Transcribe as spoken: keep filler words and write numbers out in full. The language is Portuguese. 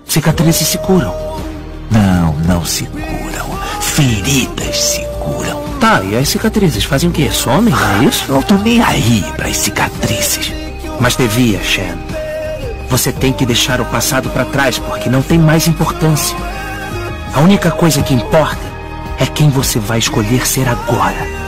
Cicatrizes se curam. Não, não se curam. Feridas se curam. Tá, e as cicatrizes fazem o quê? Somem, é isso? Não tô nem aí pras cicatrizes. Mas devia, Shen. Você tem que deixar o passado pra trás, porque não tem mais importância. A única coisa que importa é quem você vai escolher ser agora.